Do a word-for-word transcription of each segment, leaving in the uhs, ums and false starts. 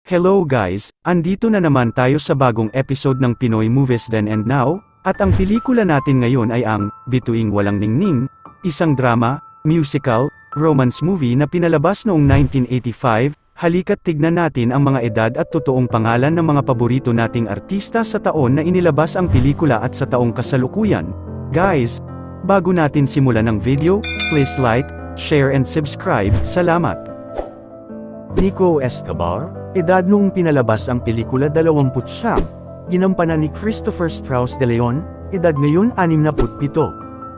Hello guys, andito na naman tayo sa bagong episode ng Pinoy Movies Then and Now, at ang pelikula natin ngayon ay ang Bituing Walang Ningning, isang drama, musical, romance movie na pinalabas noong nineteen eighty-five. Halika't tignan natin ang mga edad at totoong pangalan ng mga paborito nating artista sa taon na inilabas ang pelikula at sa taong kasalukuyan. Guys, bago natin simulan ang video, please like, share and subscribe. Salamat! Nico Escobar, edad noong pinalabas ang pelikula dalawampu't siyam, ginampanan ni Christopher Strauss de Leon, edad ngayon anim na putpito.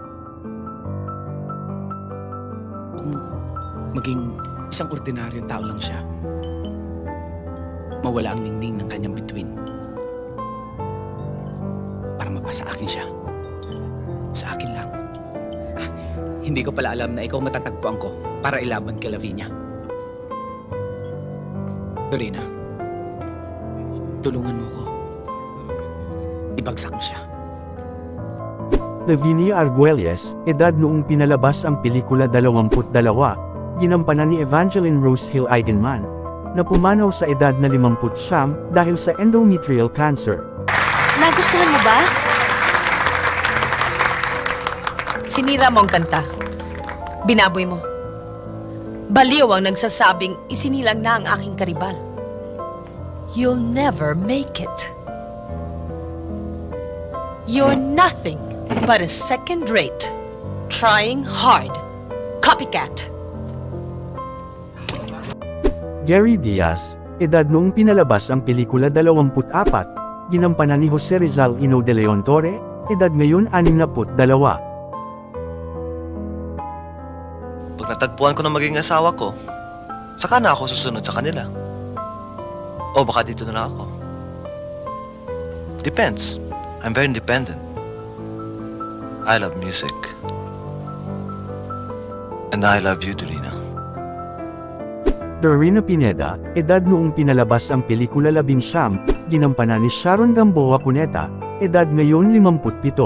Kung maging isang ordinaryong tao lang siya, mawala ang ningning ng kanyang bituin para mapasa akin siya. Sa akin lang. Ah, hindi ko pala alam na ikaw matatagpuan ko para ilaban kay Lavinia. Dorina, tulungan mo ko. Ibagsak mo siya. Lavinia Arguelles, edad noong pinalabas ang pelikula dalawampu't dalawa, ginampanan ni Evangeline Rose Hill Eigenman, na pumanaw sa edad na limampu't siyam dahil sa endometrial cancer. Nagustuhan mo ba? Sinira mo ang kanta. Binaboy mo. Baliw ang nagsasabing isinilang na ang aking karibal. You'll never make it. You're nothing but a second-rate, trying hard, copycat. Gary Diaz, edad noong pinalabas ang pelikula dalawampu't apat, ginampanan ni Jose Rizal Ino de Leon Torre, edad ngayon anim na put dalawa. Pag natagpuan ko na maging asawa ko, saka na ako susunod sa kanila. O baka dito na lang ako. Depends. I'm very independent. I love music. And I love you, Dorina. Dorina Pineda, edad noong pinalabas ang pelikula Labinsyam, ginampanan ni Sharon Gamboa Cuneta, edad ngayon limamput pito.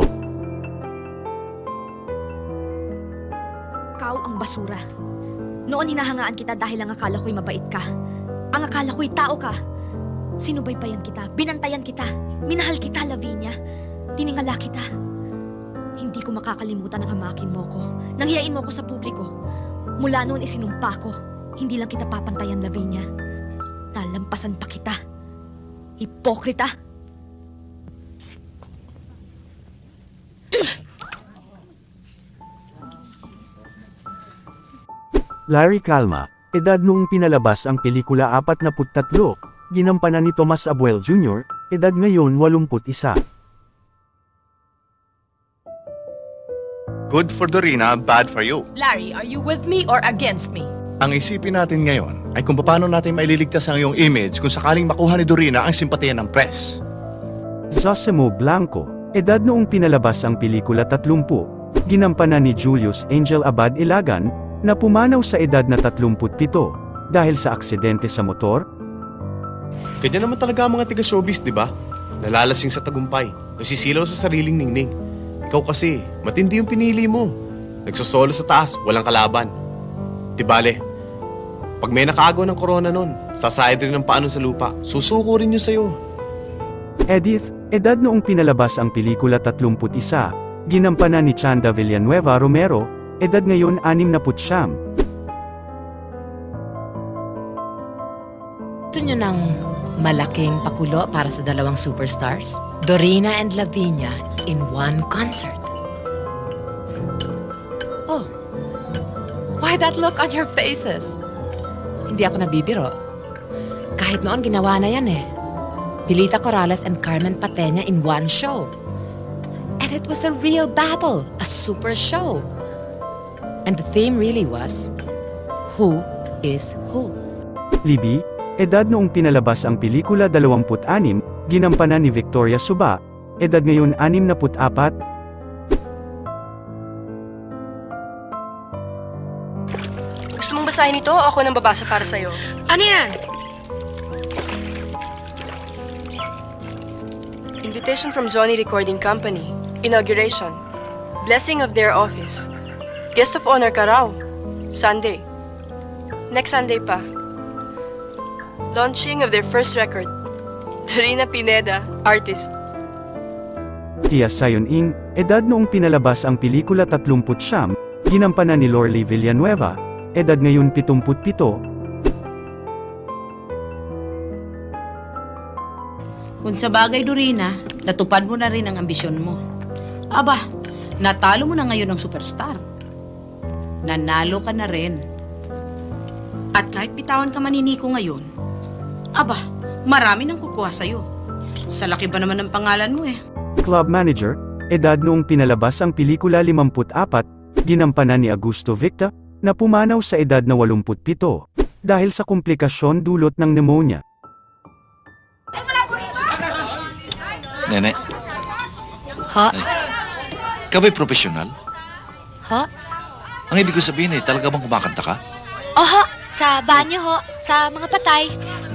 Ikaw ang basura. Noon hinahangaan kita dahil ang akala ko'y mabait ka. Ang akala ko'y tao ka. Sinubaybayan kita, binantayan kita, minahal kita, Lavinia. Tiningala kita. Hindi ko makakalimutan ang hamakin mo ko. Nanghiyain mo ko sa publiko. Mula noon isinumpa ko. Hindi lang kita papantayan, Lavinia. Lalampasan pa kita. Hipokrita! Larry Calma, edad noong pinalabas ang pelikula apat na put tatlo, ginampanan ni Tomas Abuel Junior, edad ngayon walumput isa. Good for Dorina, bad for you. Larry, are you with me or against me? Ang isipin natin ngayon ay kung paano natin maililigtas ang iyong image kung sakaling makuha ni Dorina ang simpatiya ng press. Zosimo Blanco, edad noong pinalabas ang pelikula tatlumpu, ginampanan ni Julius Angel Abad Ilagan, na pumanaw sa edad na tatlumput pito, dahil sa aksidente sa motor. Ganyan naman talaga ang mga taga-showbiz, di ba? Nalalasing sa tagumpay, nasisilaw sa sariling ningning. Ikaw kasi, matindi yung pinili mo. Nagsosolo sa taas, walang kalaban. Di bale, pag may nakagaw ng corona nun, sasayad rin ng paano sa lupa, susuko rin yun sa'yo. Edith, edad noong pinalabas ang pelikula tatlumput isa, ginampanan ni Chanda Villanueva Romero, edad ngayon anim na put siyam. Gusto nyo ng malaking pakulo para sa dalawang superstars? Dorina and Lavinia in one concert. Oh, why that look on your faces? Hindi ako nagbibiro. Kahit noon ginawa na yan eh. Pilita Corrales and Carmen Patena in one show. And it was a real battle, a super show. And the theme really was, who is who? Libby, edad noong pinalabas ang pelikula dalawampu't anim, ginampanan ni Victoria Suba, edad ngayon anim na put apat. Gusto mong basahin ito o ako nang babasa para sa'yo? Ano yan? Invitation from Zoni Recording Company. Inauguration. Blessing of their office. Guest of honor ka raw. Sunday. Next Sunday pa. launching of their first record. Dorina Pineda, artist. Tia Sion Ing, edad noong pinalabas ang pelikula tatlumput siyam, ginampanan ni Lorly Villanueva, edad ngayon pitumput pito. Kung sa bagay, Dorina, natupad mo na rin ang ambisyon mo. Aba, natalo mo na ngayon ng superstar. Nanalo ka na rin. At kahit bitawan ka maniniko ngayon, aba, marami nang kukuha sa'yo. Sa laki ba naman ng pangalan mo eh? Club manager, edad noong pinalabas ang pelikula limampu't apat, ginampanan ni Augusto Victa, na pumanaw sa edad na walumput pito, dahil sa komplikasyon dulot ng pneumonia. Nene, Ha? ikaw ba'y profesional? Ha? Ang ibig ko sabihin eh, talaga bang kumakanta ka? Oho, sa banyo ho, sa mga patay.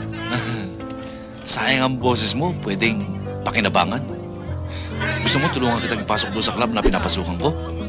Sayang ang boses mo, pwedeng pakinabangan. Gusto mo tulungan kitang ipasok doon sa club na pinapasukan ko?